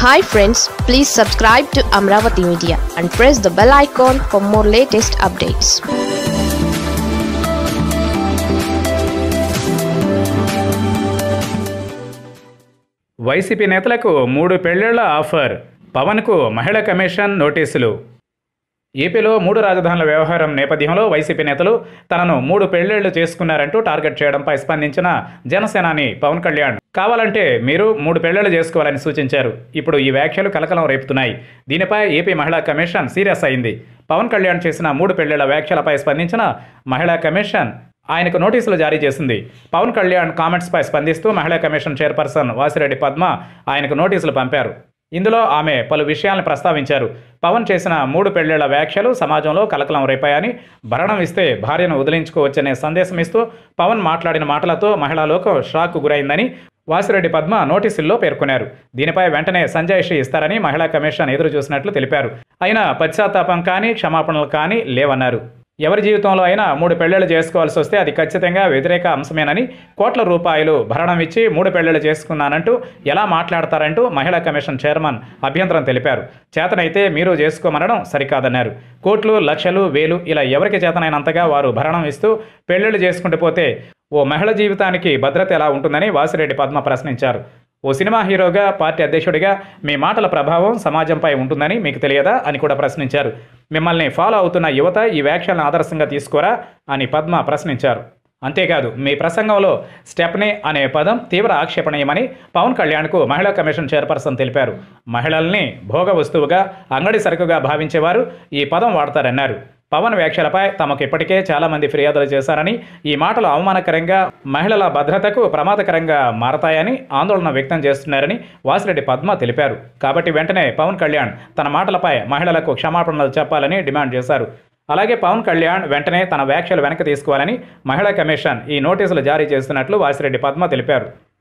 Hi friends, please subscribe to Amaravathi Media and press the bell icon for more latest updates. YCP నేతలకు 3 పెళ్లిళ్ల offer. పవన్కు మహిళా commission నోటీసులు. ఏపీలో 3 రాజధానుల వ్యవహారం నేపథ్యంలో వైసీపీ నేతలు తనను 3 పెళ్లిళ్లు చేసుకున్నారంటూ టార్గెట్ చేయడంపై స్పందించిన జనసేనాని పవన్ కళ్యాణ్ కావాలంటే మీరు 3 పెళ్లిళ్లు చేసుకోవాలని సూచించారు. ఇప్పుడు ఈ వ్యాఖ్యలు కలకలం రేపుతున్నాయి. దీనిపై ఏపీ మహిళా కమిషన్ సీరియస్ అయింది. పవన్ కళ్యాణ్ చేసిన 3 పెళ్లిళ్ల వ్యాఖ్యలపై స్పందించిన మహిళా కమిషన్ ఆయనకు నోటీసులు జారీ చేసింది. పవన్ కళ్యాణ్ కామెంట్స్పై స్పందిస్తూ మహిళా కమిషన్ చైర్పర్సన్ వాసిరెడ్డి పద్మ ఆయనకు నోటీసులు పంపారు. ఇందులో ఆమె పలు విషయాలను ప్రస్తావించారు. పవన్ చేసిన 3 పెళ్లిళ్ల వ్యాఖ్యలు సమాజంలో కలకలం రేపాయని, భరణం ఇస్తే భార్యను వదిలించుకోవచ్చనే సందేశం ఇస్తూ పవన్ మాట్లాడిన మాటలతో మహిళా లోకం షాక్కు గురైందని వాసిరెడ్డి పద్మ నోటీసుల్లో పేర్కొన్నారు. దీనిపై వెంటనే సంజాయిషీ ఇస్తారని మహిళా కమిషన్ ఎదురు చూసినట్లు తెలిపారు. అయినా పశ్చాత్తాపం కానీ క్షమాపణలు కానీ లేవన్నారు. ఎవరి జీవితంలో అయినా 3 పెళ్లిళ్లు చేసుకోవాల్సి వస్తే అది ఖచ్చితంగా వ్యతిరేక అంశమేనని, కోట్ల రూపాయలు భరణం ఇచ్చి 3 పెళ్లిళ్లు చేసుకున్నానంటూ ఎలా మాట్లాడతారంటూ మహిళా కమిషన్ చైర్మన్ అభ్యంతరం తెలిపారు. చేతనైతే మీరు చేసుకోమనడం సరికాదన్నారు. కోట్లు, లక్షలు, వేలు ఇలా ఎవరికి చేతనైనంతగా వారు భరణం ఇస్తూ పెళ్లిళ్లు చేసుకుంటూ పోతే ఓ మహిళ జీవితానికి భద్రత ఎలా ఉంటుందని వాసిరెడ్డి పద్మ ప్రశ్నించారు. ఓ సినిమా హీరోగా, పార్టీ అధ్యక్షుడిగా మీ మాటల ప్రభావం సమాజంపై ఉంటుందని మీకు తెలియదా అని కూడా ప్రశ్నించారు. మిమ్మల్ని ఫాలో అవుతున్న యువత ఈ వ్యాఖ్యలను ఆదర్శంగా తీసుకోరా అని పద్మ ప్రశ్నించారు. అంతేకాదు, మీ ప్రసంగంలో స్టెప్నీ అనే పదం తీవ్ర ఆక్షేపణీయమని పవన్ కళ్యాణ్కు మహిళా కమిషన్ చైర్పర్సన్ తెలిపారు. మహిళల్ని భోగ వస్తువుగా, అంగడి సరుకుగా భావించేవారు ఈ పదం వాడతారన్నారు. పవన్ వ్యాఖ్యలపై తమకు ఇప్పటికే చాలామంది ఫిర్యాదులు చేశారని, ఈ మాటలు అవమానకరంగా, మహిళల భద్రతకు ప్రమాదకరంగా మారతాయని ఆందోళన వ్యక్తం చేస్తున్నారని వాసిరెడ్డి పద్మ తెలిపారు. కాబట్టి వెంటనే పవన్ కళ్యాణ్ తన మాటలపై మహిళలకు క్షమాపణలు చెప్పాలని డిమాండ్ చేశారు. అలాగే పవన్ కళ్యాణ్ వెంటనే తన వ్యాఖ్యలు వెనక్కి తీసుకోవాలని మహిళా కమిషన్ ఈ నోటీసులు జారీ చేస్తున్నట్లు వాసిరెడ్డి పద్మ తెలిపారు.